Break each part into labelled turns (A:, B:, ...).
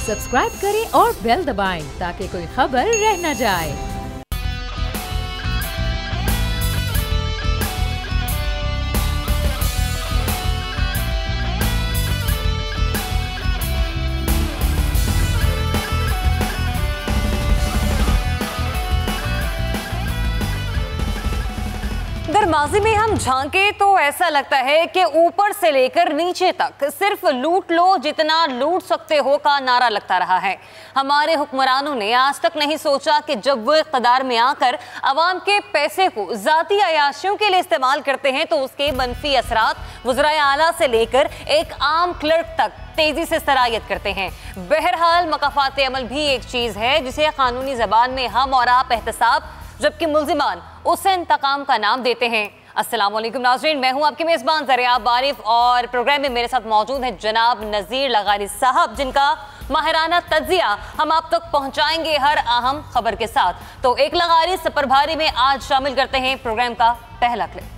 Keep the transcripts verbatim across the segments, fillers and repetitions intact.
A: Subscribe करें और bell दबाएं ताकि कोई खबर रह न जाए।
B: अगर माजी में हम झांके तो ऐसा लगता है कि ऊपर से लेकर नीचे तक सिर्फ लूट लो जितना लूट सकते हो का नारा लगता रहा है। हमारे हुक्मरानों ने आज तक नहीं सोचा कि जब वो इक़्तिदार में आकर अवाम के पैसे को ज़ाती अयाशियों के लिए इस्तेमाल करते हैं तो उसके मनफी असरात वज़राए आला से लेकर एक आम क्लर्क तक तेजी से सरायत करते हैं। बहरहाल मकाफात अमल भी एक चीज़ है जिसे कानूनी ज़बान में हम और आप एहतसाब जबकि मुल्जिमान उसे इंतकाम का नाम देते हैं। अस्सलाम वालेकुम नाज़रीन, मैं हूं आपकी मेज़बान ज़रिया बारिफ और प्रोग्राम में मेरे साथ मौजूद हैं जनाब नज़ीर लगारी साहब जिनका माहिराना तज्जिया हम आप तक पहुंचाएंगे हर अहम खबर के साथ। तो एक लगारी सब भारी में आज शामिल करते हैं प्रोग्राम का पहला क्लिप।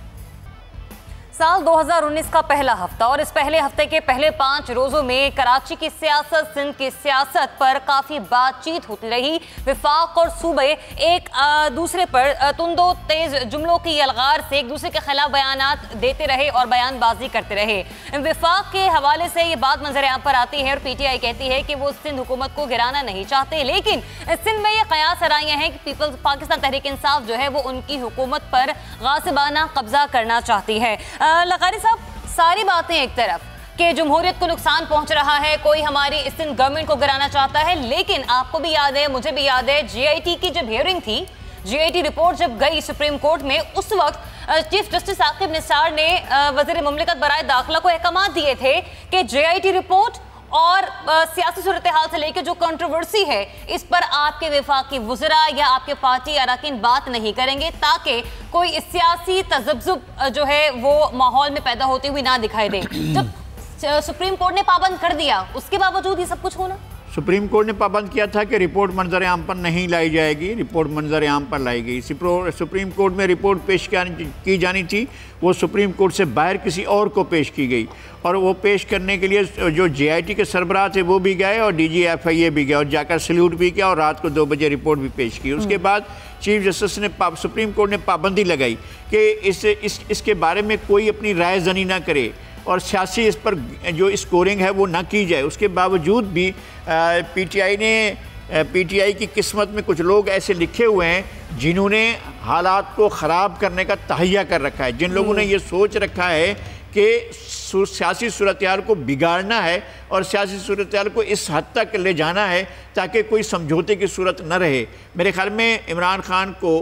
B: साल दो हज़ार उन्नीस का पहला हफ्ता और इस पहले हफ्ते के पहले पाँच रोज़ों में कराची की सियासत, सिंध की सियासत पर काफ़ी बातचीत होती रही। विफाक और सूबे एक आ, दूसरे पर तुंदो तेज़ जुमलों की अलगार से एक दूसरे के खिलाफ बयानात देते रहे और बयानबाजी करते रहे। विफाक के हवाले से ये बात मंजर आम पर आती है और पी टी आई कहती है कि वो सिंध हुकूमत को गिराना नहीं चाहते, लेकिन सिंध में ये कयास आराइयाँ हैं कि पीपल्स पाकिस्तान तहरीक इंसाफ जो है वो उनकी हुकूमत पर गासिबाना कब्जा करना चाहती है। लगारी साहब, सारी बातें एक तरफ कि जमहूरियत को नुकसान पहुंच रहा है, कोई हमारी सिंध गवर्नमेंट को गिराना चाहता है, लेकिन आपको भी याद है, मुझे भी याद है, जी आई टी की जब हियरिंग थी, जी आई टी रिपोर्ट जब गई सुप्रीम कोर्ट में, उस वक्त चीफ जस्टिस आकिब निसार ने वज़ीर मुमलिकत बराए दाखिला को अहकाम दिए थे कि जे आई टी रिपोर्ट और सियासी सूरत हाल से लेकर जो कंट्रोवर्सी है इस पर आपके वफाकी वज़रा या आपके पार्टी अरकान बात नहीं करेंगे ताकि कोई सियासी तज़ब्ज़ुब जो है वो माहौल में पैदा होती हुई ना दिखाई दे। जब सुप्रीम कोर्ट ने पाबंद कर दिया उसके बावजूद ये सब कुछ होना।
C: सुप्रीम कोर्ट ने पाबंद किया था कि रिपोर्ट मंजर आम पर नहीं लाई जाएगी, रिपोर्ट मंजर आम पर लाई गई। सुप्रीम कोर्ट में रिपोर्ट पेश की जानी थी, वो सुप्रीम कोर्ट से बाहर किसी और को पेश की गई और वो पेश करने के लिए जो जे आई टी के सरबराह थे वो भी गए और डी जी एफ आई ए भी गए और जाकर सल्यूट भी किया और रात को दो बजे रिपोर्ट भी पेश की। उसके बाद चीफ जस्टिस ने सुप्रीम कोर्ट ने पाबंदी लगाई कि इस, इस इसके बारे में कोई अपनी राय जनी ना करे और सियासी इस पर जो स्कोरिंग है वो ना की जाए। उसके बावजूद भी पी टी आई ने पी टी आई की किस्मत में कुछ लोग ऐसे लिखे हुए हैं जिन्होंने हालात को ख़राब करने का तहैया कर रखा है, जिन लोगों ने ये सोच रखा है कि सियासी सूरत-ए-हाल को बिगाड़ना है और सियासी सूरत-ए-हाल को इस हद तक ले जाना है ताकि कोई समझौते की सूरत न रहे। मेरे ख्याल में इमरान खान को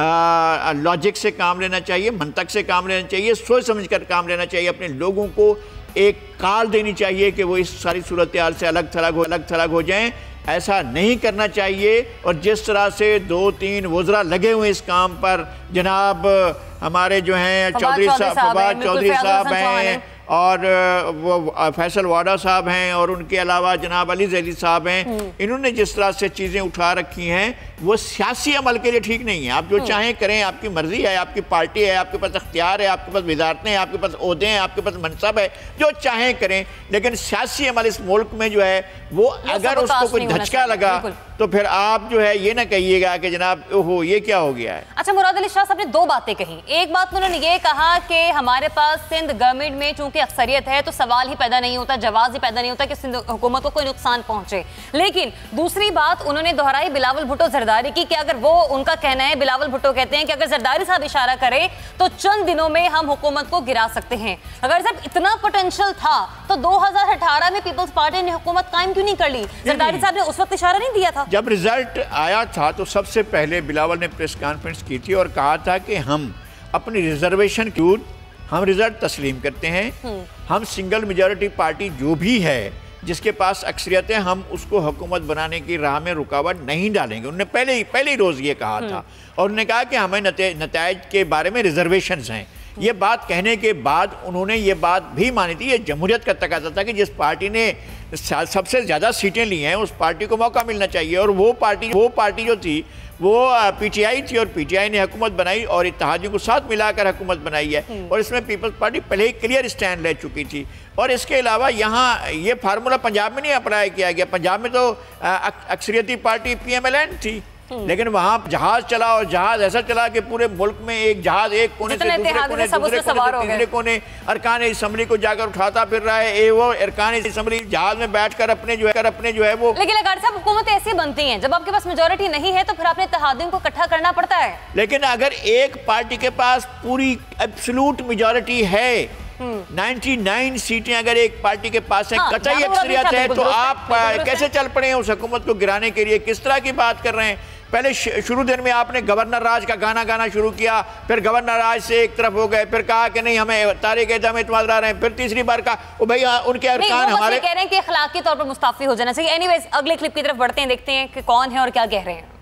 C: लॉजिक से काम लेना चाहिए, मंतक से काम लेना चाहिए, सोच समझ कर काम लेना चाहिए, अपने लोगों को एक काल देनी चाहिए कि वो इस सारी सूरत-ए-हाल से अलग थलग हो अलग थलग हो जाएं। ऐसा नहीं करना चाहिए और जिस तरह से दो तीन वज़रा लगे हुए इस काम पर, जनाब हमारे जो हैं चौधरी साहब फवाद चौधरी साहब हैं और वो फैसल वाडा साहब हैं और उनके अलावा जनाब अली जैदी साहब हैं, इन्होंने जिस तरह से चीज़ें उठा रखी हैं वो सियासी अमल के लिए ठीक नहीं है। आप जो चाहें करें, आपकी मर्ज़ी है, आपकी पार्टी है, आपके पास अख्तियार है, आपके पास वजारतें हैं, आपके पास ओहदे हैं, आपके पास मनसब है, जो चाहें करें, लेकिन सियासी अमल इस मुल्क में जो है वो अगर उसको कोई धचका लगा तो फिर आप जो है ये ना कहिएगा कि जनाब ओहो ये क्या हो गया है।
B: अच्छा, मुराद अली शाह साहब ने दो बातें कही। एक बात उन्होंने ये कहा कि हमारे पास सिंध गवर्नमेंट में चूंकि अक्सरियत है तो सवाल ही पैदा नहीं होता, जवाब ही पैदा नहीं होता कि सिंध हुकूमत को कोई नुकसान पहुंचे। लेकिन दूसरी बात उन्होंने दोहराई बिलावल भुट्टो जरदारी की कि अगर वो, उनका कहना है, बिलावल भुट्टो कहते हैं कि अगर जरदारी साहब इशारा करें तो चंद दिनों में हम हुकूमत को गिरा सकते हैं। अगर जब इतना पोटेंशियल था तो दो हज़ार अठारह में पीपल्स पार्टी ने हुकूमत कायम क्यों नहीं कर ली? जरदारी साहब ने उस वक्त इशारा नहीं दिया था?
C: जब रिजल्ट आया था तो सबसे पहले बिलावल ने प्रेस कॉन्फ्रेंस की थी और कहा था कि हम अपनी रिजर्वेशन क्यों हम रिजल्ट तस्लीम करते हैं, हम सिंगल मेजॉरिटी पार्टी जो भी है जिसके पास अक्सरियत है हम उसको हुकूमत बनाने की राह में रुकावट नहीं डालेंगे। उन्होंने पहले ही पहले ही रोज़ ये कहा था और उन्होंने कहा कि हमें नतायज के बारे में रिजर्वेशंस हैं, یہ بات کہنے کے بعد انہوں نے یہ بات بھی مانی تھی، یہ جمہوریت کا تقاضا تھا کہ جس پارٹی نے سب سے زیادہ سیٹیں لی ہیں اس پارٹی کو موقع ملنا چاہیے، اور وہ پارٹی وہ پارٹی جو تھی وہ پی ٹی آئی تھی، اور پی ٹی آئی نے حکومت بنائی اور اتحادیوں کو ساتھ ملا کر حکومت بنائی ہے، اور اس میں پیپلز پارٹی پہلے ہی کلیئر سٹینڈ لے چکی تھی۔ اور اس کے علاوہ یہاں یہ فارمولا پنجاب میں نہیں اپلائی کیا گیا، پنجاب میں تو اکثریتی party P M L N تھی، لیکن وہاں جہاز چلا اور جہاز ایسا چلا کہ پورے ملک میں ایک جہاز ایک کونے سے دوسرے کونے دوسرے کونے سے تیسرے کونے ارکان اسمبلی کو جا کر اٹھاتا پھر رہا ہے، وہ ارکان اسمبلی جہاز میں بیٹھ کر اپنے جو ہے اپنے جو ہے وہ۔
B: لیکن لغاری صاحب حکومت ایسی بنتی ہیں جب آپ کے پاس میجورٹی نہیں ہے تو پھر آپ نے اتحادیوں کو اکٹھا کرنا پڑتا ہے،
C: لیکن اگر ایک پارٹی کے پاس پوری ایبسولوٹ میجورٹی ہے، نائنٹی نائن سیٹیں اگر ایک پارٹی کے پاس ہیں، قطعی اکثریت ہے، تو آپ کیسے چل پڑے ہیں اس حکومت کو گرانے کے لیے؟ کس طرح کی بات کر رہے ہیں؟ پہلے شروع دن میں آپ نے گورنر راج کا گانا گانا شروع کیا، پھر گورنر راج سے ایک طرف ہو گئے، پھر کہا کہ نہیں ہمیں تاریخ اعدام اعتماد رہے ہیں، پھر تیسری بار کہا وہ بھئی ان کے ارکان ہمارے
B: کہہ رہے ہیں کہ اخلاقی طور پر مستعفی ہو جانا چاہیے۔ اینی ویز اگلے کلپ کی طرف بڑھتے ہیں، دیکھتے ہیں کہ کون ہے اور کیا کہہ رہے ہیں۔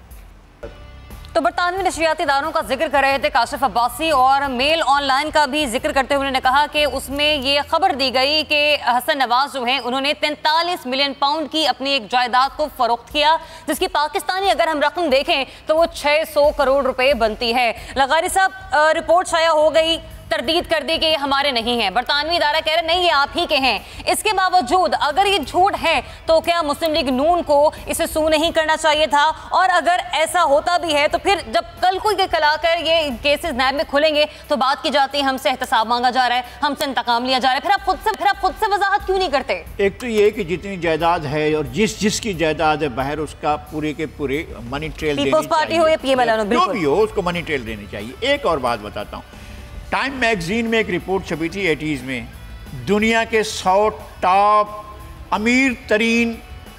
B: تو برطانوی نشریاتی اداروں کا ذکر کر رہے تھے کاشف عباسی، اور میل آن لائن کا بھی ذکر کرتے ہوئے انہوں نے کہا کہ اس میں یہ خبر دی گئی کہ حسن نواز جو ہیں انہوں نے تینتالیس ملین پاؤنڈ کی اپنی ایک جائیداد کو فروخت کیا، جس کی پاکستانی اگر ہم رقم دیکھیں تو وہ چھ سو کروڑ روپے بنتی ہے۔ لغاری صاحب رپورٹ شائع ہو گئی، تردید کر دی کہ یہ ہمارے نہیں ہیں، برطانوی ادارہ کہہ رہے نہیں یہ آپ ہی کے ہیں، اس کے باوجود اگر یہ جھوٹ ہے تو کیا مسلم لیگ نون کو اسے سو نہیں کرنا چاہیے تھا؟ اور اگر ایسا ہوتا بھی ہے تو پھر جب کل کو یہ کلا کر یہ کیسز نیب میں کھلیں گے تو بات کی جاتی ہے ہم سے احتساب مانگا جا رہا ہے، ہم سے انتقام لیا جا رہا ہے، پھر آپ خود سے پھر آپ خود سے وضاحت کیوں نہیں کرتے؟
C: ایک تو یہ کہ جتنی جائیداد ہے اور جس جس کی جائیداد ہے باہر اس کا پورے کے پورے منی ٹریل دینی چاہیے،
B: پیپلز پارٹی ہو یا پی ایم ایل این،
C: جو بھی ہو اس کو منی ٹریل دینی چاہیے۔ ایک اور بات بتاتا ہوں، ٹائم میگزین میں ایک رپورٹ چھپی تھی ایٹیز میں، دنیا کے سو ٹاپ امیر ترین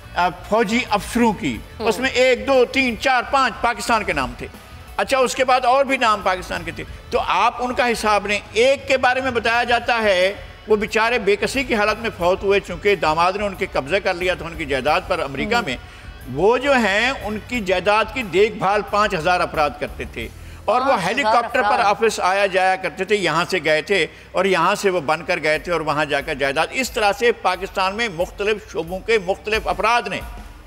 C: فوجی افسروں کی، اس میں ایک دو تین چار پانچ پاکستان کے نام تھے، اچھا اس کے بعد اور بھی نام پاکستان کے تھے، تو آپ ان کا حساب لیں۔ ایک کے بارے میں بتایا جاتا ہے وہ بیچارے بے کسی کی حالت میں فوت ہوئے چونکہ داماد نے ان کے قبضے کر لیا تھا ان کی جائیداد پر امریکہ میں، وہ جو ہیں ان کی جائیداد کی دیکھ بھال پانچ ہزار افراد کرتے تھے، اور وہ ہیلی کاپٹر پر آفس آیا جایا کرتے تھے، یہاں سے گئے تھے اور یہاں سے وہ بن کر گئے تھے اور وہاں جا کر جائیداد۔ اس طرح سے پاکستان میں مختلف شعبوں کے مختلف افراد نے،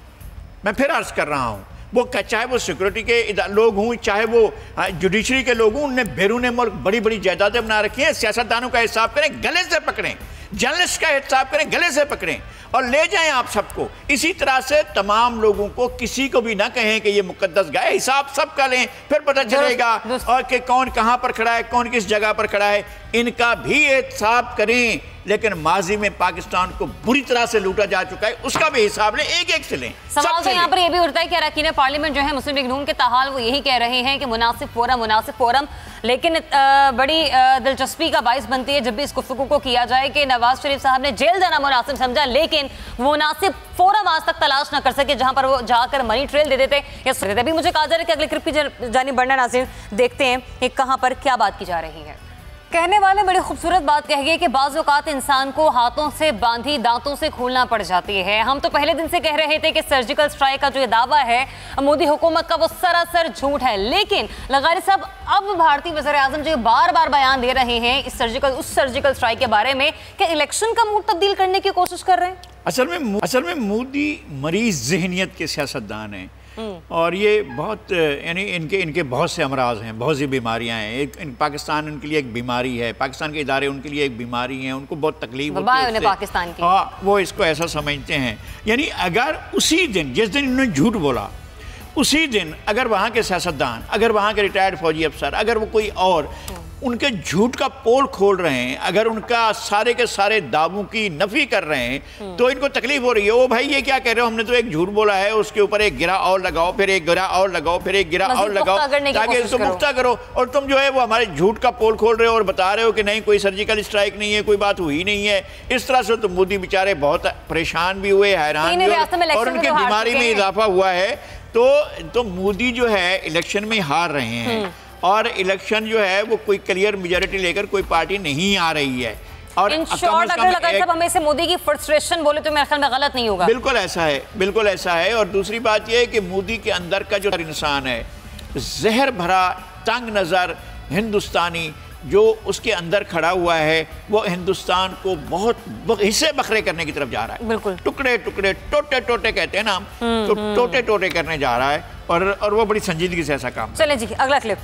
C: میں پھر عرض کر رہا ہوں، وہ چاہے وہ سیکورٹی کے لوگ ہوں، چاہے وہ جوڈیشری کے لوگ ہوں، انہوں نے بیرون ملک بڑی بڑی جائیدادیں بنا رکھی ہیں۔ سیاستدانوں کا حساب کریں، گلے سے پکڑیں، جرنلسٹ کا حساب کریں، گلے سے پکڑیں اور لے جائیں آپ سب کو۔ اسی طرح سے تمام لوگوں کو کسی کو بھی نہ کہیں کہ یہ مقدس گائے، حساب سب کا لیں، پھر پتہ چلے گا اور کہ کون کہاں پر کھڑا ہے، کون کس جگہ پر کھڑا ہے، ان کا بھی احتساب کریں۔ لیکن ماضی میں پاکستان کو بری طرح سے لوٹا جا چکا ہے، اس کا بھی حساب لیں، ایک ایک سے لیں۔
B: سوال تو یہاں پر یہ بھی اٹھتا ہے کہ اراکین پارلیمنٹ جو ہے مسلم لیگ نون کے تاحال وہ یہی کہہ رہے ہیں کہ مناسب فورم مناسب فورم، لیکن بڑی دلچسپی کا باعث بنتی ہے جب بھی اس گفتگو کو کیا جائے کہ نواز شریف صاحب نے جیل جانا مناسب سمجھا، لیکن وہ مناسب فورم آج تک تلاش نہ کر سکے جہاں پر وہ جا کر منی ٹریل دے دیتے یا سر دیتے۔ بھی مجھے کہا جا رہا ہے کہ اگلے کلپ کی جانب بڑھنا ناظرین، دیکھتے ہیں کہ کہاں پر کیا بات کی جا رہی ہے۔ کہنے والے بڑی خوبصورت بات کہہ گئے کہ بعض اوقات انسان کو ہاتھوں سے باندھی دانتوں سے کھولنا پڑ جاتی ہے۔ ہم تو پہلے دن سے کہہ رہے تھے کہ سرجیکل سٹرائک کا جو یہ دعویٰ ہے مودی حکومت کا وہ سراسر جھوٹ ہے، لیکن لغاری صاحب اب بھارتی وزیر اعظم جو بار بار بیان دے رہے ہیں اس سرجیکل اس سرجیکل سٹرائک کے بارے میں کہ الیکشن کا موڈ تبدیل کرنے کی کوشش کر رہے ہیں۔ اصل
C: میں اصل میں مودی مریض ذہنیت کے سیاستدان ہیں، اور یہ بہت یعنی ان کے ان کے بہت سے امراض ہیں، بہت سی بیماریاں ہیں۔ ایک پاکستان ان کے لیے ایک بیماری ہے، پاکستان کے ادارے ان کے لیے ایک بیماری ہیں، ان کو بہت تکلیف ہوتی ہے
B: پاکستان کی،
C: ہاں وہ اس کو ایسا سمجھتے ہیں۔ یعنی اگر اسی دن جس دن انہوں نے جھوٹ بولا اسی دن اگر وہاں کے سیاستدان، اگر وہاں کے ریٹائرڈ فوجی افسر، اگر وہ کوئی اور ان کے جھوٹ کا پول کھول رہے ہیں، اگر ان کا سارے کے سارے دعووں کی نفی کر رہے ہیں تو ان کو تکلیف ہو رہی ہے۔ او بھائی یہ کیا کہہ رہے ہو، ہم نے تو ایک جھوٹ بولا ہے، اس کے اوپر ایک گرہ اور لگاؤ، پھر ایک گرہ اور لگاؤ، پھر ایک گرہ اور لگاؤ تاکہ اس کو پختہ کرو، اور تم جو ہے وہ ہمارے جھوٹ کا پول کھول رہے ہو اور بتا رہے ہو کہ نہیں کوئی سرجیکل اسٹرائک نہیں ہے، کوئی بات ہوئی نہیں ہے۔ اس طرح سے تو مودی بیچارے بہت پریشان بھی ہوئے، حیران بھی ہوئے اور ان کی بیماری میں اضافہ ہوا ہے۔ تو تو مودی جو ہے الیکشن میں ہار رہے ہیں، اور الیکشن جو ہے وہ کوئی کلیئر میجورٹی لے کر کوئی پارٹی نہیں آ رہی ہے، اور
B: ان شارٹ اگر لگائے صاحب ہمیں سے مودی کی فرسٹریشن بولے تو میرے خیال میں غلط نہیں ہوگا۔
C: بالکل ایسا ہے، بالکل ایسا ہے۔ اور دوسری بات یہ ہے کہ مودی کے اندر کا جو انسان ہے زہر بھرا تنگ نظر ہندوستانی، जो उसके अंदर खड़ा हुआ है वो हिंदुस्तान को बहुत हिस्से बखरे करने की तरफ जा रहा है।
B: बिल्कुल
C: टुकड़े टुकड़े टोटे टोटे कहते हैं ना, तो टोटे टोटे करने जा रहा है और और वो बड़ी संजीदगी से ऐसा काम।
B: चलें जी, अगला क्लिप।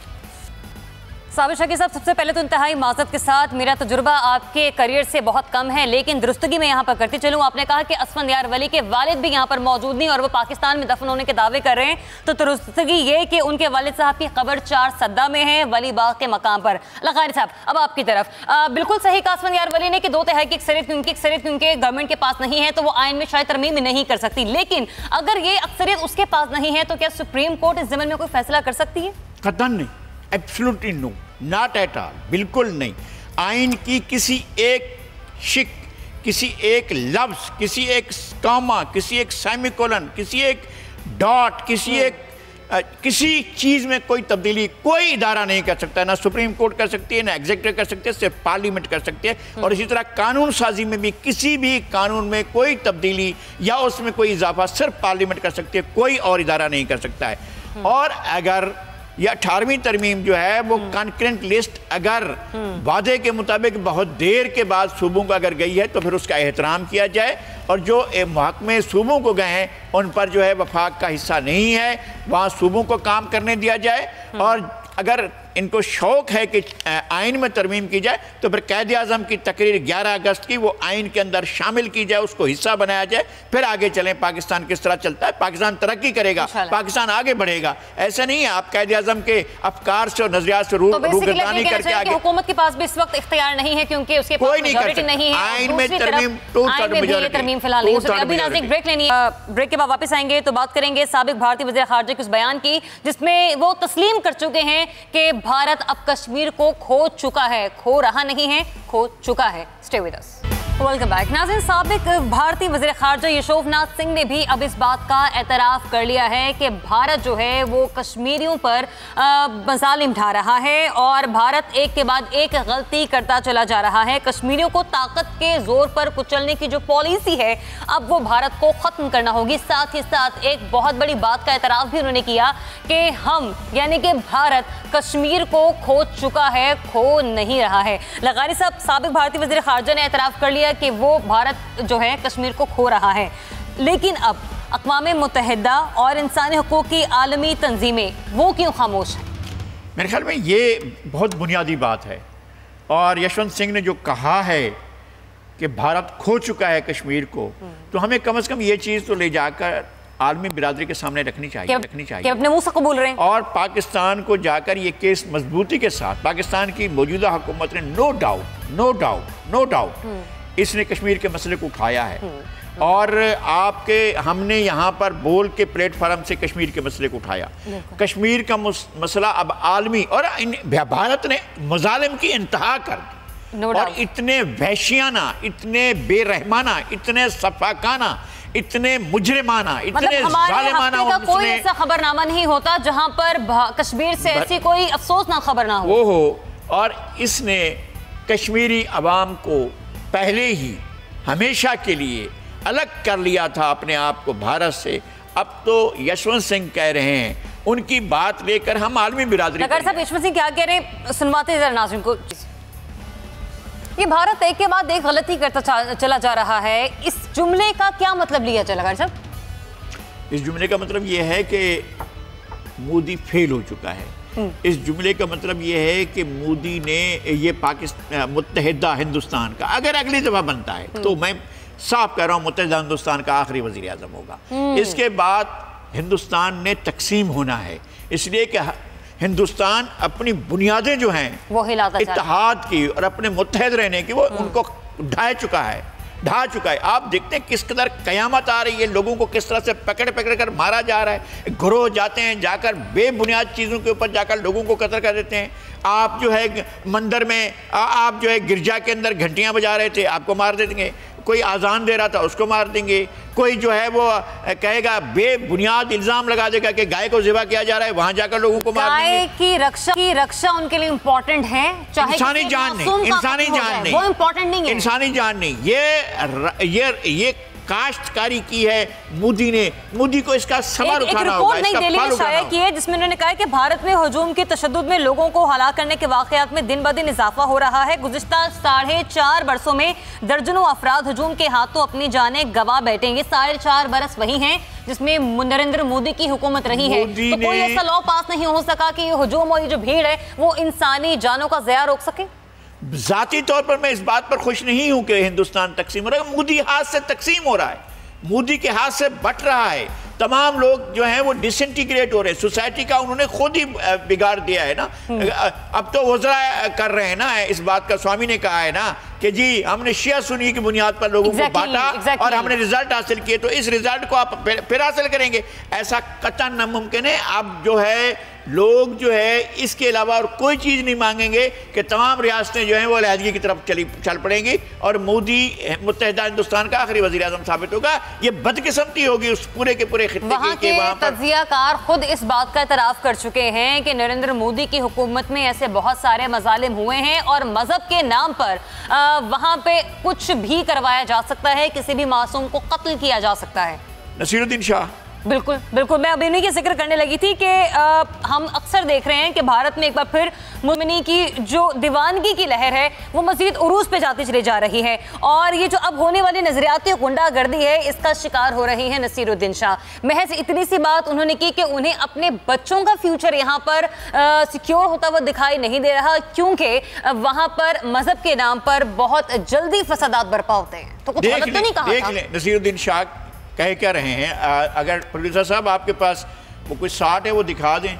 B: साबिर शाकिर साहब, सबसे पहले तो इंतहाई माज़रत के साथ, मेरा तजुर्बा आपके करियर से बहुत कम है, लेकिन दुरुस्तगी में यहाँ पर करती चलूँ। आपने कहा कि असफन यार वली के वालिद भी यहाँ पर मौजूद नहीं और वो पाकिस्तान में दफन होने के दावे कर रहे हैं, तो दुरुस्तगी ये कि उनके वालिद साहब की कब्र चार सद्दा में है, वली बाग के मकाम पर। लग़ारी साहब, अब आपकी तरफ। आ, बिल्कुल सही कहा असफन यार वली ने कि दो तिहाई की अक्सरियत क्योंकि अक्सरियत क्योंकि गवर्नमेंट के पास नहीं है तो वो आइन में शायद तरमीम नहीं कर सकती, लेकिन अगर ये अक्सरियत उसके पास नहीं है तो क्या सुप्रीम कोर्ट इस ज़मन में कोई फैसला कर सकती है?
C: कतई नहीं, absolutely no, not at all, बिल्कुल नहीं। आइन की किसी एक शिक, किसी एक लफ्ज़, किसी एक कॉमा, किसी एक सेमीकोलन, किसी एक डॉट, किसी एक आ, किसी चीज़ में कोई तब्दीली कोई इदारा नहीं कर सकता। ना सुप्रीम कोर्ट कर सकती है, ना एग्जीक्यूटिव कर सकती है, सिर्फ पार्लियामेंट कर सकती है। और इसी तरह कानून साजी में भी किसी भी कानून में कोई तब्दीली या उसमें कोई इजाफा सिर्फ पार्लियामेंट कर सकती है, कोई और इदारा नहीं कर सकता है। और अगर ये अठारहवीं तरमीम जो है वो कॉन्करेंट लिस्ट अगर वादे के मुताबिक बहुत देर के बाद सूबों को अगर गई है तो फिर उसका एहतराम किया जाए, और जो महकमे सूबों को गए हैं उन पर जो है वफाक का हिस्सा नहीं है, वहाँ सूबों को काम करने दिया जाए। और अगर इनको शौक है कि आइन में तरमीम की जाए तो फिर कैद आज़म की तकरीर ग्यारह अगस्त की वो आइन के अंदर शामिल की जाए, उसको हिस्सा बनाया जाए, फिर आगे चलें। पाकिस्तान किस तरह चलता है, पाकिस्तान तरक्की करेगा, पाकिस्तान आगे बढ़ेगा। ऐसा नहीं है आप कैद आज़म के अफकार से और नजरियात से रूगर्दानी करके आगे।
B: हुकूमत के पास भी इस वक्त इख्तियार नहीं है क्योंकि उसके
C: कोई नहीं कर सकता।
B: नहीं है,
C: आइन में तरमीम टू थर्ड मेजॉरिटी,
B: तरमीम फिलहाल नहीं हो सकती। अभी नाज़रीन ब्रेक लेनी है, ब्रेक के बाद वापस आएंगे तो बात करेंगे साबिक भारतीय वज़ीर ख़ारजा के उस बयान की जिसमें वो तस्लीम कर चुके हैं कि भारत अब कश्मीर को खो चुका है, खो रहा नहीं है, खो चुका है। Stay with us. Welcome back. नाज़रीन, साबिक भारतीय वज़ीर ख़ारजा यशोवनाथ सिंह ने भी अब इस बात का एतराफ़ कर लिया है कि भारत जो है वो कश्मीरियों पर मज़ालिम ढा रहा है और भारत एक के बाद एक गलती करता चला जा रहा है। कश्मीरियों को ताकत के जोर पर कुचलने की जो पॉलिसी है अब वो भारत को ख़त्म करना होगी। साथ ही साथ एक बहुत बड़ी बात का एतराफ़ भी उन्होंने किया कि हम यानी कि भारत कश्मीर को खो चुका है, खो नहीं रहा है। लग़ारी साहब, साबिक भारतीय वज़ीर ख़ारजा ने एतराफ़ कर लिया कि वो भारत जो है कश्मीर को खो रहा है, लेकिन अब अक़वाम मुत्तहिदा और इंसानी हुकूक़ की आलमी तंजीमें वो क्यों खामोश हैं?
C: मेरे ख्याल में ये बहुत बुनियादी बात है। और यशवंत सिंह ने जो कहा है कि भारत खो चुका है कश्मीर को, तो हमें कम से कम ये चीज़ तो ले जाकर आलमी बिरादरी के सामने रखनी चाहिए रखनी चाहिए
B: अपने मुंह से कबूल रहे हैं।
C: और पाकिस्तान को जाकर ये केस मजबूती के साथ, पाकिस्तान की मौजूदा हुकूमत ने no doubt no doubt no doubt इसने कश्मीर के मसले को उठाया है। और आपके हमने यहाँ पर बोल के प्लेटफार्म से कश्मीर के मसले को उठाया। कश्मीर का मसला अब आलमी, और भारत ने मजालिम की इंतहा कर दी
B: no
C: और इतने वहशियाना, इतने बेरहमाना, इतने सफाकाना, इतने मुजरिमाना, इतने जालिमाना
B: का कोई ऐसा खबरनामा नहीं होता जहां पर कश्मीर से ऐसी कोई अफसोसनाक खबर ना हो
C: वो हो। और इसने कश्मीरी अवाम को पहले ही हमेशा के लिए अलग कर लिया था अपने आप को भारत से। अब तो यशवंत सिंह कह रहे हैं, उनकी बात लेकर हम आलमी बिरादरी।
B: नगर साहब, यशवंत सिंह क्या कह रहे हैं सुनवाते जरा नाज़रीन को। ये भारत एक के बाद एक गलती करता चला जा रहा है, इस जुमले का क्या मतलब लिया चला नगर साहब?
C: इस जुमले का मतलब ये है कि मोदी फेल हो चुका है। इस जुमले का मतलब ये है कि मोदी ने ये पाकिस्तान मुत्तहिदा हिंदुस्तान का अगर अगली दफा बनता है तो मैं साफ कह रहा हूँ मुत्तहिदा हिंदुस्तान का आखिरी वजीर आज़म होगा। इसके बाद हिंदुस्तान ने तकसीम होना है, इसलिए कि हिंदुस्तान अपनी बुनियादें जो हैं
B: वो हिलाता
C: इत्तेहाद की और अपने मुत्तहिद रहने की वो उनको ढा चुका है ढा चुका है। आप देखते हैं किस कदर कयामत आ रही है, लोगों को किस तरह से पकड़ पकड़ कर मारा जा रहा है। गिरोह जाते हैं, जाकर बेबुनियाद चीज़ों के ऊपर जाकर लोगों को कत्ल कर देते हैं। आप जो है मंदिर में आ, आप जो है गिरजा के अंदर घंटियां बजा रहे थे, आपको मार देंगे। कोई आज़ान दे रहा था, उसको मार देंगे। कोई जो है वो कहेगा, बेबुनियाद इल्ज़ाम लगा देगा कि गाय को ज़िबा किया जा रहा है, वहाँ जाकर लोगों को मार देंगे।
B: गाय की रक्षा की रक्षा उनके लिए इम्पोर्टेंट है, चाहे
C: इंसानी जान नहीं, इंसानी जान नहीं,
B: वो इम्पोर्टेंट नहीं है।
C: इंसानी जान नहीं, ये ये ये काश्तकारी की है मोदी ने, मोदी को इसका सवाल उठाना होगा, इसका
B: नई दिल्ली में शाया की है जिसमें उन्होंने कहा है कि भारत में हुजूम की तशद्दुद में लोगों को हलाक करने के वाकयात में दिन ब दिन इजाफा हो रहा है। गुज़िश्ता साढ़े चार बरसों में दर्जनों अफराद हुजूम के हाथों अपनी जानें गवा बैठे। ये साढ़े चार बरस वही हैं जिसमें नरेंद्र मोदी की हुकूमत रही है, तो कोई ऐसा लॉ पास नहीं हो सका कि ये हुजूम और ये जो भीड़ है वो इंसानी जानों का ज़या रोक सके।
C: ज़ाती तौर पर मैं इस बात पर खुश नहीं हूं कि हिंदुस्तान तकसीम हो रहा है, मोदी हाथ से तकसीम हो रहा है, मोदी के हाथ से बट रहा है। तमाम लोग जो हैं वो डिसइंटीग्रेट हो रहे हैं, सोसाइटी का उन्होंने खुद ही बिगाड़ दिया है ना। अब तो वज़रा कर रहे हैं ना इस बात का, स्वामी ने कहा है ना कि जी हमने शिया सुन्नी की बुनियाद पर लोगों exactly, को बांटा exactly. और हमने रिजल्ट हासिल किए, तो इस रिजल्ट को आप फिर हासिल करेंगे, ऐसा कतई नामुमकिन है। अब जो है लोग जो है इसके अलावा और कोई चीज़ नहीं मांगेंगे कि तमाम रियासतें जो हैं वो अलहदगी की तरफ चली चल पड़ेंगी और मोदी मुत्तहिदा हिंदुस्तान का आखिरी वज़ीर आज़म साबित होगा। ये बदकिस्मती होगी उस पूरे के पूरे खित्ते
B: वहाँ के तज्ज़ियाकार खुद इस बात का एतराफ़ कर चुके हैं कि नरेंद्र मोदी की हुकूमत में ऐसे बहुत सारे मज़ालिम हुए हैं और मज़हब के नाम पर वहाँ पे कुछ भी करवाया जा सकता है, किसी भी मासूम को कत्ल किया जा सकता है।
C: नसीरुद्दीन शाह
B: बिल्कुल बिल्कुल, मैं अभी उन्हीं की जिक्र करने लगी थी कि आ, हम अक्सर देख रहे हैं कि भारत में एक बार फिर मुमिनी की जो दीवानगी की लहर है वो मज़ीद उरूज पे जाती चली जा रही है और ये जो अब होने वाली नजरियाती गुंडागर्दी है इसका शिकार हो रही है नसीरुद्दीन शाह। महज इतनी सी बात उन्होंने की कि उन्हें अपने बच्चों का फ्यूचर यहाँ पर सिक्योर होता हुआ दिखाई नहीं दे रहा क्योंकि वहाँ पर मजहब के नाम पर बहुत जल्दी फसादात बरपा होते हैं। तो कुछ गलत तो नहीं कहा था?
C: नसीरुद्दीन शाह कह क्या रहे हैं, आ, अगर प्रोड्यूसर साहब आपके पास वो कुछ शार्ट है वो दिखा दें।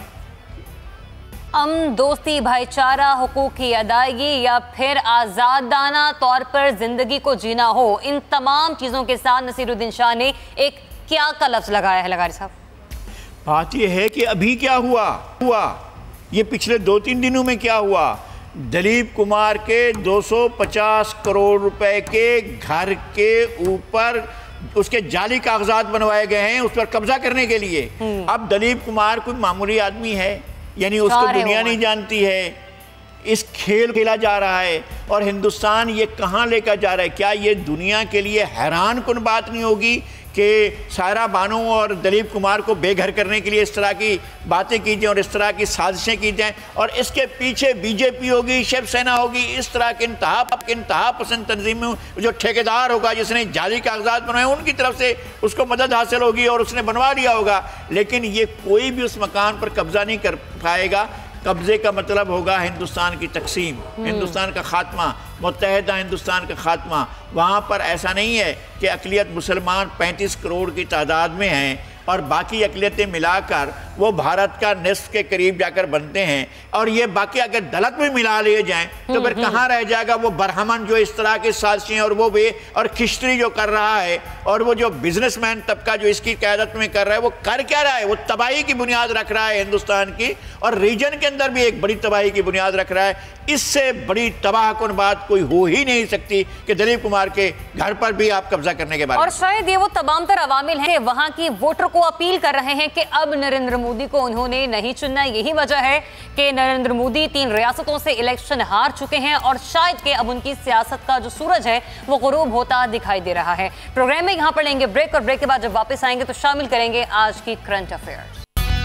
B: अमन, दोस्ती, भाईचारा, हुकूक की अदायगी या फिर आज़ादाना तौर पर जिंदगी को जीना हो, इन तमाम चीज़ों के साथ नसीरुद्दीन शाह ने एक क्या का लफ्ज़ लगाया है लगारी साहब।
C: बात यह है कि अभी क्या हुआ हुआ ये पिछले दो तीन दिनों में क्या हुआ, दिलीप कुमार के दो सौ पचास करोड़ रुपए के घर के ऊपर उसके जाली कागजात बनवाए गए हैं उस पर कब्जा करने के लिए। अब दिलीप कुमार कोई मामूली आदमी है, यानी उसको दुनिया नहीं जानती है, इस खेल खेला जा रहा है और हिंदुस्तान ये कहाँ लेकर जा रहा है। क्या ये दुनिया के लिए हैरान कुन बात नहीं होगी कि सायरा बानो और दिलीप कुमार को बेघर करने के लिए इस तरह की बातें की जाएं और इस तरह की साजिशें की जाएं और इसके पीछे बीजेपी होगी, शिवसेना होगी, इस तरह के इंतहा इंतहा पसंद तंजीम जो ठेकेदार होगा जिसने जाली कागजात बनाए उनकी तरफ से उसको मदद हासिल होगी और उसने बनवा लिया होगा, लेकिन ये कोई भी उस मकान पर कब्जा नहीं कर पाएगा। कब्जे का मतलब होगा हिंदुस्तान की तकसीम, हिंदुस्तान का खात्मा, मुत्तहिदा हिंदुस्तान का खात्मा। वहाँ पर ऐसा नहीं है कि अक़लियत मुसलमान पैंतीस करोड़ की तादाद में हैं और बाकी अक़लियतें मिलाकर वो भारत का निस्फ के करीब जाकर बनते हैं और ये बाकी अगर दलत में मिला लिए जाएं तो फिर कहाँ रह जाएगा वो बरहमन जो इस तरह के साजिशें और वो वे और खिश्तरी जो कर रहा है और वो जो बिजनेसमैन तबका जो इसकी क़यादत में कर रहा है वो कर क्या रहा है, वो तबाही की बुनियाद रख रहा है हिंदुस्तान की और रीजन के अंदर भी एक बड़ी तबाही की बुनियाद रख रहा है। इससे बड़ी तबाहकुन बात कोई हो ही नहीं सकती कि दिलीप कुमार के घर पर भी आप कब्जा करने के बाद।
B: और शायद ये वो तमाम तर अवामिल हैं वहाँ की वोटर को अपील कर रहे हैं कि अब नरेंद्र मोदी को उन्होंने नहीं चुनना। यही वजह है कि नरेंद्र मोदी तीन रियासतों से इलेक्शन हार चुके हैं और शायद कि अब उनकी सियासत का जो सूरज है वो गुरूब होता दिखाई दे रहा है। प्रोग्राम में यहाँ पर लेंगे ब्रेक और ब्रेक के बाद जब वापस आएंगे तो शामिल करेंगे आज की करंट अफेयर्स।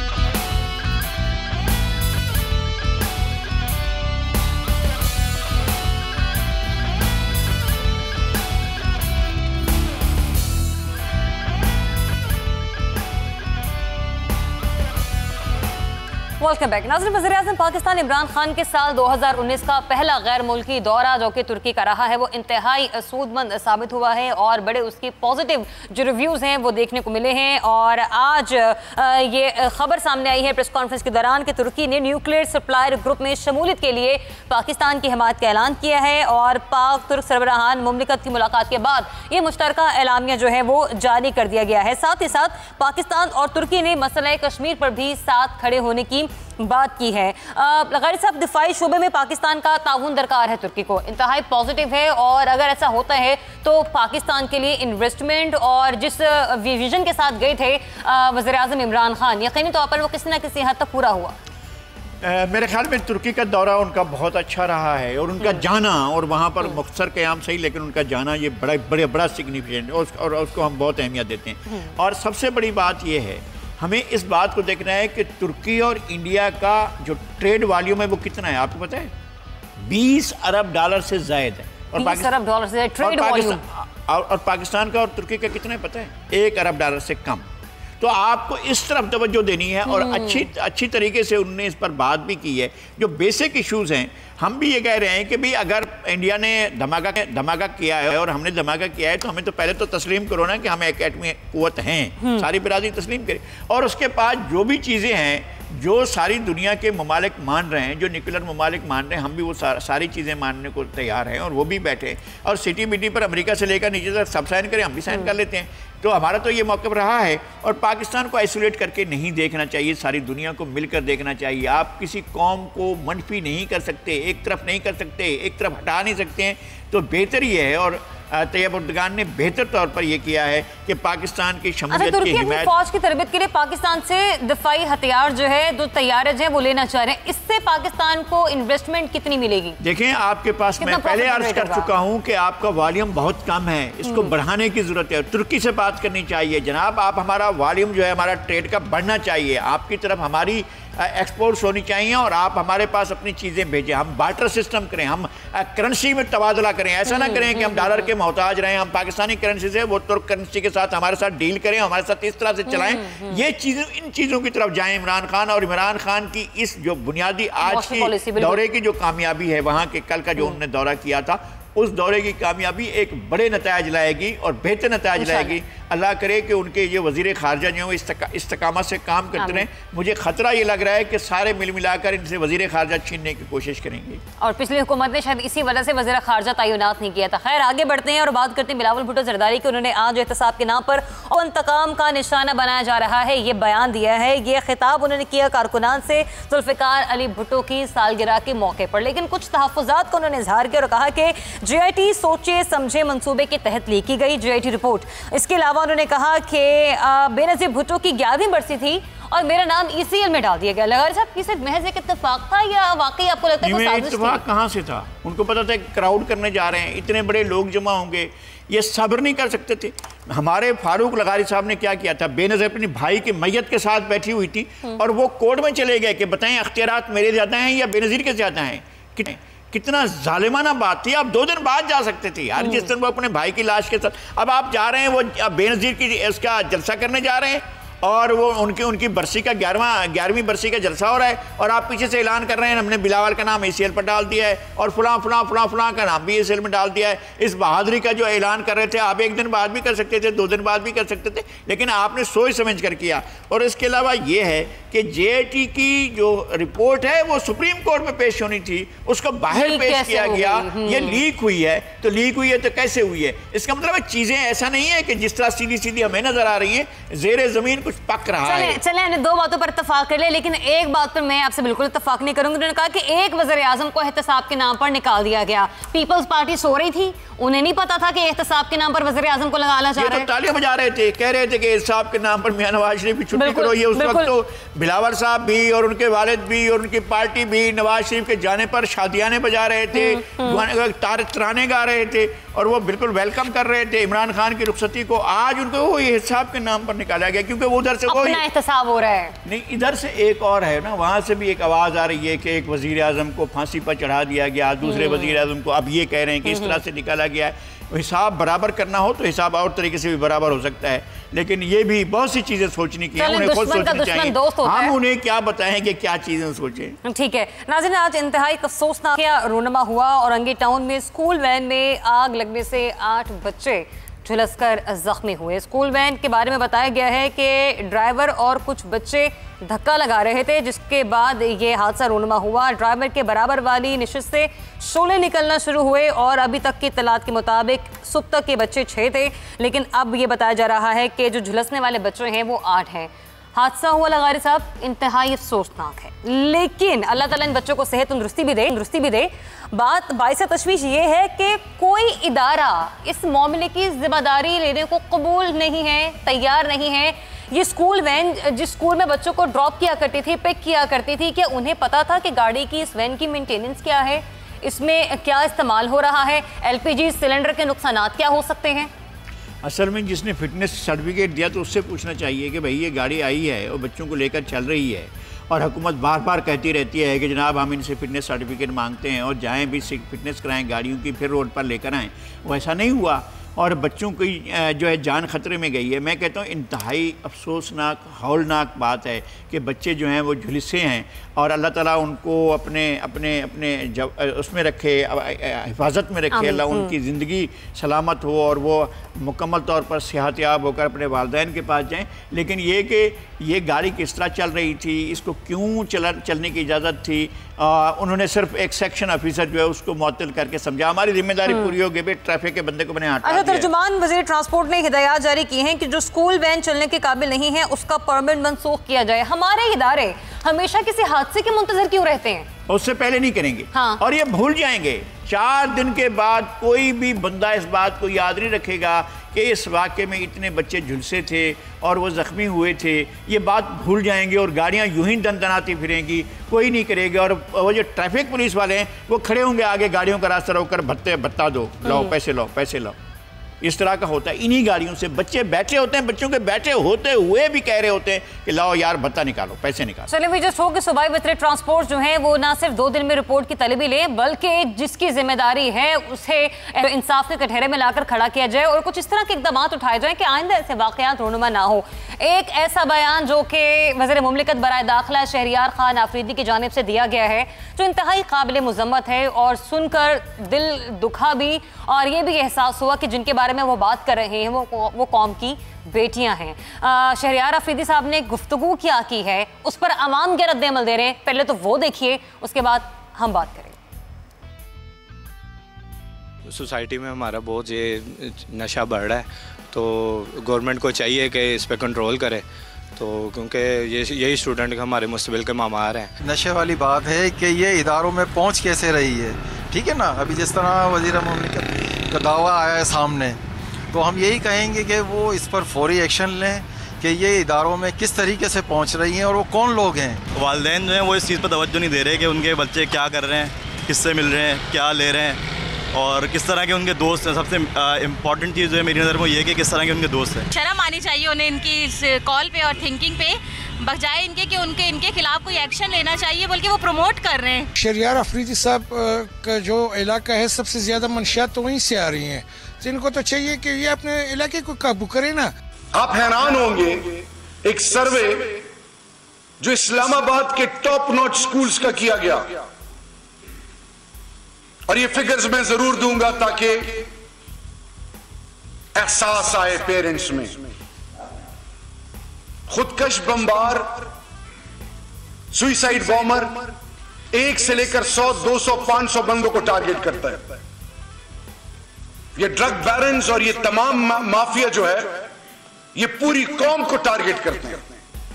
B: Welcome back. नाज़रीन, वज़ीर-ए-आज़म पाकिस्तान इमरान खान के साल दो हज़ार उन्नीस का पहला गैर मुल्की दौरा जो कि तुर्की का रहा है वो इंतहाई सूदमंद साबित हुआ है और बड़े उसकी पॉजिटिव जो रिव्यूज़ हैं वो देखने को मिले हैं। और आज ये खबर सामने आई है प्रेस कॉन्फ्रेंस के दौरान कि तुर्की ने न्यूक्लियर सप्लायर ग्रुप में शमूलियत के लिए पाकिस्तान की हिमायत का ऐलान किया है और पाक तुर्क सरबराहान मुमलिकत की मुलाकात के बाद ये मुश्तरका एलामिया जो है वो जारी कर दिया गया है। साथ ही साथ पाकिस्तान और तुर्की ने मसला कश्मीर पर भी साथ खड़े होने की बात की है। लग़ारी साहब, दिफाई शोबे में पाकिस्तान का ताउन दरकार है तुर्की को, इंतहाई पॉजिटिव है और अगर ऐसा होता है तो पाकिस्तान के लिए इन्वेस्टमेंट और जिस विजन के साथ गए थे वज़ीर-ए-आज़म इमरान खान, यकीनी तौर पर वो किसी न किसी हद तक पूरा हुआ।
C: मेरे ख्याल में तुर्की का दौरा उनका बहुत अच्छा रहा है और उनका जाना और वहाँ पर मुख्तसर क़याम सही, लेकिन उनका जाना ये बड़ा बड़े बड़ा सिग्निफिकेंट है और उसको हम बहुत अहमियत देते हैं। और सबसे बड़ी बात ये है, हमें इस बात को देखना है कि तुर्की और इंडिया का जो ट्रेड वॉल्यूम है वो कितना है, आपको पता है? बीस अरब डॉलर से ज़ायद है। और
B: बीस अरब डॉलर से ट्रेड वॉल्यूम,
C: और पाकिस्तान का और तुर्की का कितना है पता है? एक अरब डॉलर से कम। तो आपको इस तरफ तवज्जो देनी है और अच्छी अच्छी तरीके से उन्होंने इस पर बात भी की है। जो बेसिक इश्यूज़ हैं, हम भी ये कह रहे हैं कि भाई अगर इंडिया ने धमाका धमाका किया है और हमने धमाका किया है तो हमें तो पहले तो तस्लीम करो ना कि हम एक एटमी कुव्वत हैं, सारी बिरादरी तस्लीम करे। और उसके बाद जो भी चीज़ें हैं जो सारी दुनिया के ममालिक मान रहे हैं, जो न्यूक्लियर ममालिक मान रहे हैं, हम भी वो सा, सारी चीज़ें मानने को तैयार हैं और वो भी बैठे। और सिटी बिटी पर अमेरिका से लेकर नीचे तक सब साइन करें, हम भी साइन कर लेते हैं। तो हमारा तो ये मौक़िफ़ रहा है और पाकिस्तान को आइसोलेट करके नहीं देखना चाहिए, सारी दुनिया को मिलकर देखना चाहिए। आप किसी कौम को मनफी नहीं कर सकते, एक तरफ नहीं कर सकते, एक तरफ हटा नहीं सकते हैं। तो बेहतर ये है और तैयब उर्दगान ने बेहतर तौर पर यह किया है कि पाकिस्तान की शमूलियत की हिमायत,
B: फौज की तरबियत के लिए पाकिस्तान से दफाई हथियार जो है, जो तैयार है वो लेना चाह रहे हैं। इससे पाकिस्तान को इन्वेस्टमेंट कितनी मिलेगी?
C: देखें, आपके पास मैं पहले अर्ज कर चुका हूं कि आपका वॉल्यूम बहुत कम है, इसको बढ़ाने की जरूरत है। तुर्की से बात करनी चाहिए, जनाब आप हमारा वॉल्यूम जो है हमारा ट्रेड का बढ़ना चाहिए, आपकी तरफ हमारी एक्सपोर्ट्स होनी चाहिए और आप हमारे पास अपनी चीज़ें भेजें। हम बार्टर सिस्टम करें, हम करेंसी में तबादला करें। ऐसा ना करें कि हम डॉलर के मोहताज रहें, हम पाकिस्तानी करेंसी से वो तुर्क करेंसी के साथ हमारे साथ डील करें, हमारे साथ इस तरह से चलाएं। ये चीज़ें, इन चीज़ों की तरफ जाएं इमरान खान। और इमरान खान की इस जो बुनियादी आज की दौरे की जो कामयाबी है, वहाँ के कल का जो उन्होंने दौरा किया था, उस दौरे की कामयाबी एक बड़े नतायज लाएगी और बेहतर नतायज लाएगी। अल्लाह करे कि उनके ये वज़ीर ख़ारजा जो है इस्तकामत से काम करते रहें। मुझे ख़तरा ये लग रहा है कि सारे मिल मिलाकर इनसे वज़ीर ख़ारजा छीनने की कोशिश करेंगे
B: और पिछली हुकूमत ने शायद इसी वजह से वज़ीर ख़ारजा तैनात नहीं किया था। खैर, आगे बढ़ते हैं और बात करते हैं बिलावल भुट्टो ज़रदारी की। उन्होंने आज एहतसाब के नाम पर और इंतकाम का निशाना बनाया जा रहा है ये बयान दिया है। ये खिताब उन्होंने किया कारकुनान से जुल्फ़िकार अली भुट्टो की सालगिरह के मौके पर, लेकिन कुछ तहफ़्फ़ुज़ात को उन्होंने इज़हार किया और कहा कि जे आई टी सोचे समझे मंसूबे के तहत लिखी गई जे आई टी रिपोर्ट। इसके अलावा उन्होंने कहा कि बेनज़ीर भुट्टो की ग्यारहवीं बरसी थी और मेरा नाम ई सी एल में डाल दिया गया। लघारी साहब, किसी महज एक इत्तेफाक था या वाकई आपको लगता है कोई साजिश थी?
C: इत्तेफाक कहाँ से था? उनको पता था क्राउड करने जा रहे हैं, इतने बड़े लोग जमा होंगे, ये सब्र नहीं कर सकते थे। हमारे फारूक लघारी साहब ने क्या किया था, बेनज़ीर अपने भाई की मैयत के साथ बैठी हुई थी और वो कोर्ट में चले गए कि बताएं अख्तियारात मेरे ज़्यादा हैं या बेनज़ीर के ज़्यादा हैं। कितने कितना जालिमाना बात थी। आप दो दिन बाद जा सकते थे यार, जिस दिन वो अपने भाई की लाश के साथ। अब आप जा रहे हैं, वो बेनज़ीर की उसका जलसा करने जा रहे हैं और वो उनकी उनकी बरसी का ग्यारहवां ग्यारहवीं बरसी का जलसा हो रहा है और आप पीछे से ऐलान कर रहे हैं हमने बिलावल का नाम ए सी एल पर डाल दिया है और फलां फलां फलां फलां का नाम भी ए सी एल में डाल दिया है। इस बहादुरी का जो ऐलान कर रहे थे, आप एक दिन बाद भी कर सकते थे, दो दिन बाद भी कर सकते थे, लेकिन आपने सोच समझ कर किया। और इसके अलावा ये है कि जे आई टी की जो रिपोर्ट है वो सुप्रीम कोर्ट में पेश होनी थी, उसको बाहर पेश किया गया। ये लीक हुई है, तो लीक हुई है तो कैसे हुई है? इसका मतलब है चीज़ें ऐसा नहीं है कि जिस तरह सीधी सीधी हमें नजर आ रही हैं, ज़ेरे ज़मीन कुछ पक रहा है।
B: चले, चले हमने दो बातों पर इत्तेफाक कर लिया, लेकिन एक बात पर मैं आपसे बिल्कुल इत्तेफाक नहीं करूंगी। उन्होंने कहा कि एक वज़ीर आज़म को एहतसाब के नाम पर निकाल दिया गया। पीपल्स पार्टी सो रही थी, उन्हें नहीं पता था कि एहतसाब के नाम पर वज़ीर आज़म को लगाना चाह रहे हैं।
C: तो तालियां बजा रहे थे, कह रहे थे कि एहतसाब के नाम पर मियां नवाज शरीफ की छुट्टी करो। ये उस वक्त तो बिलावल साहब भी और उनके वालिद भी और उनकी पार्टी भी नवाज शरीफ के जाने पर शादियाने बजा रहे थे, तराने गा रहे थे और वो बिल्कुल वेलकम कर रहे थे इमरान खान की रुखसती को। आज उनको वो एहतसाब के नाम पर निकाला गया क्योंकि वो उधर से वो
B: एहतसाब हो रहा है।
C: नहीं, इधर से एक और है ना, वहाँ से भी एक आवाज़ आ रही है कि एक वज़ीर आज़म को फांसी पर चढ़ा दिया गया, दूसरे वज़ीर आज़म को अब ये कह रहे हैं कि इस तरह से निकाला गया है। हिसाब बराबर करना हो तो हिसाब और तरीके से भी बराबर हो सकता है, लेकिन ये भी बहुत सी चीज़ें सोचनी की है, उन्हें खुद सोचनी चाहिए। हम उन्हें क्या बताएं कि क्या चीज़ें सोचें।
B: ठीक है नाज़रीन, आज इंतहाई अफसोसनाक रूनमा हुआ औरंगी टाउन में स्कूल वैन में आग लगने से आठ बच्चे झुलसकर जख्मी हुए। स्कूल वैन के बारे में बताया गया है कि ड्राइवर और कुछ बच्चे धक्का लगा रहे थे, जिसके बाद ये हादसा रूनुमा हुआ। ड्राइवर के बराबर वाली निशिस्त से शोले निकलना शुरू हुए और अभी तक की इत्तलात के मुताबिक सुबह तक के बच्चे छः थे, लेकिन अब ये बताया जा रहा है कि जो झुलसने वाले बच्चे हैं वो आठ हैं। हादसा हुआ लघारी साहब इंतहाई अफसोसनाक है, लेकिन अल्लाह ताला इन बच्चों को सेहत तंदुरुस्ती भी दे तंदुरुस्ती भी दे बात बाइस तशवीश ये है कि कोई इदारा इस मामले की जिम्मेदारी लेने को कबूल नहीं है, तैयार नहीं है। یہ اسکول وین جس اسکول میں بچوں کو ڈراپ کیا کرتی تھی، پک کیا کرتی تھی، کیا انہیں پتا تھا کہ گاڑی کی اس وین کی مینٹیننس کیا ہے، اس میں کیا استعمال ہو رہا ہے، ایل پی جی سلنڈر کے نقصانات کیا ہو سکتے ہیں؟
C: اصل میں جس نے فٹنس سرٹیفکیٹ دیا تو اس سے پوچھنا چاہیے کہ بھئی یہ گاڑی آئی ہے اور بچوں کو لے کر چل رہی ہے، اور حکومت بار بار کہتی رہتی ہے کہ جناب ہم ان سے فٹنس سرٹیفکیٹ مانگتے ہیں اور جائیں بھی فٹنس کرائیں گاڑیوں کی، پھر روڈ پر لے کر آئیں، وہ ایسا نہیں ہوا اور بچوں کی جو ہے جان خطرے میں گئی ہے۔ میں کہتا ہوں انتہائی افسوسناک ہولناک بات ہے کہ بچے جو ہیں وہ جھلسے ہیں، اور اللہ تعالیٰ ان کو اپنے اپنے اپنے اس میں رکھے، حفاظت میں رکھے، اللہ ان کی زندگی سلامت ہو اور وہ مکمل طور پر صحت یاب ہو کر اپنے والدین کے پاس جائیں۔ لیکن یہ کہ یہ گاڑی کس طرح چل رہی تھی، اس کو کیوں چلنے کی اجازت تھی، انہوں نے صرف ایک سیکشن آفیسر جو ہے اس کو معطل کر کے سمجھا۔ ہماری ذمہ داری پوری ہو گئی، بھئی ٹریفک کے بندے کو میں نے ہٹا دیا۔
B: ترجمان وزیر ٹرانسپورٹ نے ہدایات جاری کی ہیں کہ جو اسکول وین چلنے کے قابل نہیں ہے اس کا پرمٹ منسوخ کیا جائے۔ ہمارے ادارے ہمیشہ کسی حادثے کے منتظر کیوں رہتے ہیں؟
C: اس سے پہلے نہیں کریں گے،
B: ہاں،
C: اور یہ بھول جائیں گے۔ چار دن کے بعد کوئی بھی بندہ اس بات کو یاد نہیں رکھے گا کہ اس واقعے میں اتنے بچے جھلسے تھے اور وہ زخمی ہوئے تھے، یہ بات بھول جائیں گے اور گاڑیاں یوں ہی دن دناتی پھریں گی، کوئی نہیں کرے گا۔ اور وہ جو ٹریفک پولیس والے ہیں وہ کھڑے ہوں گے آگے گاڑیوں کا راستہ روک کر، بھتے بتا دو، لاؤ پیسے لاؤ پیسے لاؤ، اس طرح کا ہوتا ہے۔ انہی گاڑیوں سے بچے بیٹھے ہوتے ہیں، بچوں کے بیٹھے ہوتے ہوئے بھی کہہ رہے ہوتے ہیں کہ لاؤ یار بھتہ نکالو، پیسے نکالو۔
B: چلیں بھی جس ہو کہ صوبائی وزیر ٹرانسپورٹ جو ہیں وہ نہ صرف دو دن میں رپورٹ کی طلبی لیں، بلکہ جس کی ذمہ داری ہے اسے انصاف کے کٹہرے میں لا کر کھڑا کیا جائے اور کچھ اس طرح کے اقدامات اٹھائے جائیں کہ آئندہ ایسے واقعات رونما نہ ہو۔ ایک ایسا بیان جو کہ وزیر مملکت برائے داخلہ شہریار خان آفریدی کی جانب سے دیا گیا ہے، جو انتہائی قابل مذمت ہے اور سن کر دل دکھا بھی، اور یہ بھی احساس ہوا کہ جن کے بارے میں وہ بات کر رہے ہیں وہ وہ قوم کی بیٹیاں ہیں۔ شہریار آفریدی صاحب نے گفتگو کیا کی ہے، اس پر عوام کے رد عمل دے رہے ہیں، پہلے تو وہ دیکھیے، اس کے بعد ہم بات کریں۔
D: سوسائٹی میں ہمارا بہت یہ نشہ بڑھ رہا ہے، تو گورنمنٹ کو چاہیے کہ اس پہ کنٹرول کرے، تو کیونکہ یہ یہی اسٹوڈنٹ ہمارے مستقبل کے معمار ہیں۔
E: نشے والی بات ہے کہ یہ اداروں میں پہنچ کیسے رہی ہے، ٹھیک ہے نا؟ ابھی جس طرح وزیر مملکت کا دعویٰ آیا ہے سامنے، تو ہم یہی کہیں گے کہ وہ اس پر فوری ایکشن لیں کہ یہ اداروں میں کس طریقے سے پہنچ رہی ہیں اور وہ کون لوگ ہیں۔
F: والدین جو ہیں وہ اس چیز پر توجہ نہیں دے رہے کہ ان کے بچے کیا کر رہے ہیں، کس سے مل رہے ہیں، کیا لے رہے ہیں، اور کس طرح کے ان کے دوست ہیں۔ سب سے امپورٹنٹ چیز جو ہے میری نظر میں یہ کہ کس طرح کے ان کے دوست ہیں۔
G: شرم آنی چاہیے انہیں ان کی اس کال پہ اور تھنکنگ پہ، بجائے ان کے کہ ان کے ان کے خلاف کوئی ایکشن لینا چاہیے، بلکہ وہ پروموٹ کر رہے ہیں۔
H: شہریار آفریدی صاحب کا جو علاقہ ہے سب سے زیادہ منشیات تو وہیں سے آ رہی ہیں، تو ان کو تو چاہیے کہ یہ اپنے علاقے کو قابو کرے نا۔
I: آپ حیران ہوں گے، ایک سروے جو اسلام آباد کے ٹاپ نوٹ سکولز کا کیا گیا، اور یہ فگرز میں ضرور دوں گا تاکہ احساس آئے پیرنٹس میں۔ خودکش بمبار، سوئسائڈ بومر ایک سے لے کر سو دو سو پانچ سو بندوں کو ٹارگٹ کرتا ہے۔ یہ ڈرگ بیرنز اور یہ تمام مافیا جو ہے یہ پوری قوم کو ٹارگٹ کرتے ہیں۔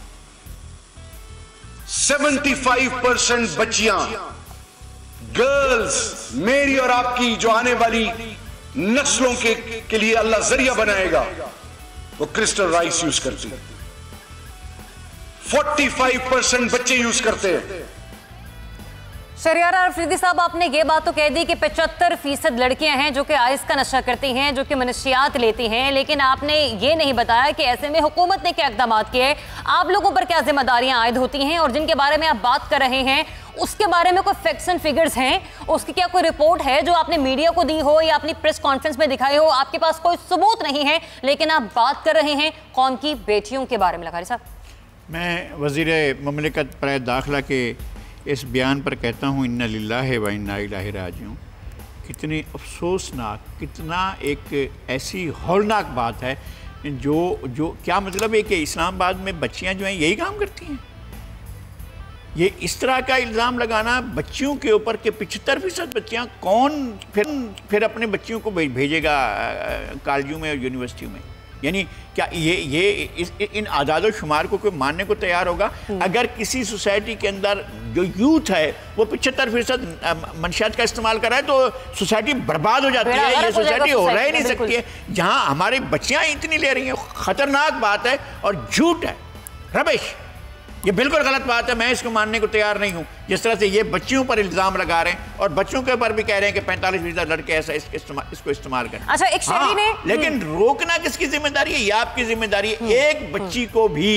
I: سیونٹی فائیو پرسنٹ بچیاں، گرلز، میری اور آپ کی جو آنے والی نسلوں کے کے لیے اللہ ذریعہ بنائے گا، وہ کرسٹل رائس یوز کرتی ہیں۔ فورٹی فائیو پرسنٹ بچے یوز کرتے ہیں۔
B: شہریار آفریدی صاحب، آپ نے یہ بات تو کہہ دی کہ پچہتر فیصد لڑکیاں ہیں جو کہ آئس کا نشہ کرتی ہیں، جو کہ منشیات لیتی ہیں، لیکن آپ نے یہ نہیں بتایا کہ ایسے میں حکومت نے کیا اقدامات کیے، آپ لوگوں پر کیا ذمہ داریاں عائد ہوتی ہیں، اور جن کے بارے میں آپ بات کر رہے ہیں اس کے بارے میں کوئی فیکٹس اینڈ فگرز ہیں، اس کی کیا کوئی رپورٹ ہے جو آپ نے میڈیا کو دی ہو یا اپنی پریس کانفرنس میں دکھائی ہو؟ آپ کے پاس کوئی ثبوت نہیں ہے، لیکن آپ بات کر رہے ہیں قوم کی بیٹیوں کے بارے میں۔ لغاری صاحب،
C: میں وزیر مملکت برائے داخلہ کے اس بیان پر کہتا ہوں انا للہ و انا الیہ راجعون۔ کتنی افسوسناک، کتنا ایک ایسی ہولناک بات ہے، جو جو کیا مطلب ہے کہ اسلام آباد میں بچیاں جو ہیں یہی کام کرتی ہیں؟ یہ اس طرح کا الزام لگانا بچیوں کے اوپر کہ پچہتر فیصد بچیاں، کون پھر پھر اپنے بچیوں کو بھیجے گا کالجوں میں اور یونیورسٹیوں میں؟ यानी क्या ये ये इस, इन आदाद शुमार को कोई मानने को तैयार होगा? अगर किसी सोसाइटी के अंदर जो यूथ है वो पचहत्तर फीसद मंशियात का इस्तेमाल कर रहा है तो सोसाइटी बर्बाद हो जाती है। ये सोसाइटी हो रह ही नहीं सकती है जहाँ हमारी बच्चियाँ इतनी ले रही हैं। ख़तरनाक बात है और झूठ है, रबिश, ये बिल्कुल गलत बात है। मैं इसको मानने को तैयार नहीं हूँ। जिस तरह से ये बच्चियों पर इल्ज़ाम लगा रहे हैं और बच्चों के ऊपर भी कह रहे हैं कि पैंतालीस फीसद लड़के ऐसा इसके इस्तेमाल इसको इस्तेमाल करें।
B: अच्छा, एक शहरी ने
C: लेकिन रोकना किसकी जिम्मेदारी है? ये आपकी जिम्मेदारी है। एक बच्ची को भी,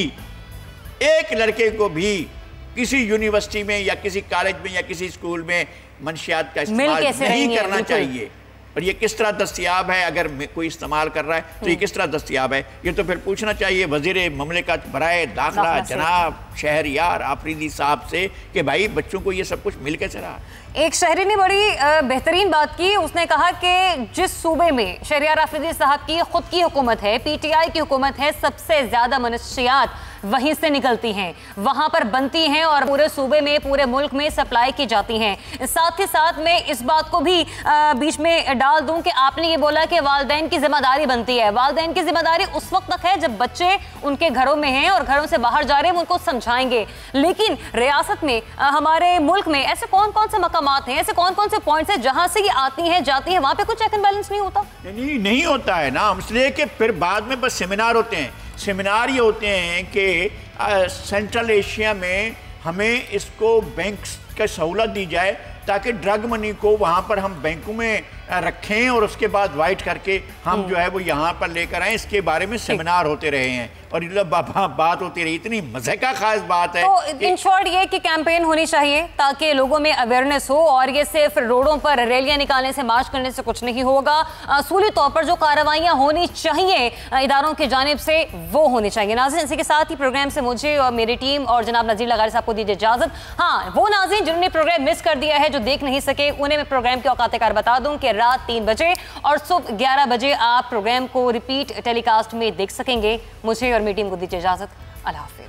C: एक लड़के को भी किसी यूनिवर्सिटी में या किसी कॉलेज में या किसी स्कूल में मंशियात का इस्तेमाल नहीं करना चाहिए। और ये किस तरह दस्तयाब है? अगर कोई इस्तेमाल कर रहा है तो ये किस तरह दस्तयाब है? ये तो फिर पूछना चाहिए वज़ीर ममलिकत बराए दाखिला जनाब शहरियार आफरीदी साहब से कि भाई बच्चों को ये सब कुछ मिल कैसे रहा।
B: एक शहरी ने बड़ी बेहतरीन बात की। उसने कहा कि जिस सूबे में शहरियार आफरीदी साहब की खुद की हुकूमत है, पीटीआई की हुकूमत है, सबसे ज्यादा मनशियात वहीं से निकलती हैं, वहां पर बनती हैं और पूरे सूबे में, पूरे मुल्क में सप्लाई की जाती हैं। साथ ही साथ मैं इस बात को भी बीच में डाल दूं कि आपने ये बोला कि वालिदैन की जिम्मेदारी बनती है। वालिदैन की जिम्मेदारी उस वक्त तक है जब बच्चे उनके घरों में हैं और घरों से बाहर जा रहे हैं, उनको समझाएंगे। लेकिन रियासत में, हमारे मुल्क में ऐसे कौन कौन से मकामात हैं, ऐसे कौन कौन से पॉइंट्स हैं जहां से ये आती हैं जाती हैं, वहां पे कुछ चेक एंड बैलेंस नहीं होता?
C: नहीं नहीं होता है ना, इसलिए कि फिर बाद में बस सेमिनार होते हैं। सेमिनार ये होते हैं कि सेंट्रल एशिया में हमें इसको बैंक की सहूलत दी जाए ताकि ड्रग मनी को वहाँ पर हम बैंकों में रखें और उसके बाद वाइट करके हम जो है वो यहाँ पर लेकर आए। इसके बारे में सेमिनार होते रहे हैं और बात होती रही। इतनी मजे का खास बात है।
B: तो इन शॉर्ट ये कि कैंपेन होनी चाहिए ताकि लोगों में अवेयरनेस हो और ये सिर्फ रोडों पर रैलियां निकालने से, मार्च करने से कुछ नहीं होगा। असूली तौर पर जो कार्रवाइयाँ होनी चाहिए इदारों की जानिब से वो होनी चाहिए। नाज़रीन, इसी के साथ ही प्रोग्राम से मुझे और मेरी टीम और जनाब नज़ीर लघारी साहब को दीजिए इजाजत। हाँ, वो नाज़रीन जिन्होंने प्रोग्राम मिस कर दिया है, जो देख नहीं सके, उन्हें मैं प्रोग्राम के औकात कार बता दूं कि रात तीन बजे और सुबह ग्यारह बजे आप प्रोग्राम को रिपीट टेलीकास्ट में देख सकेंगे। मुझे और मेरी टीम को दीजिए इजाजत। अल्लाह हाफिज।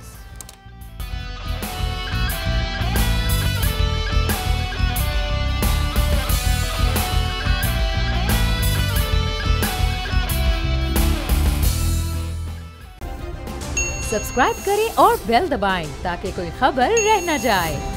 A: सब्सक्राइब करें और बेल दबाएं ताकि कोई खबर रह न जाए।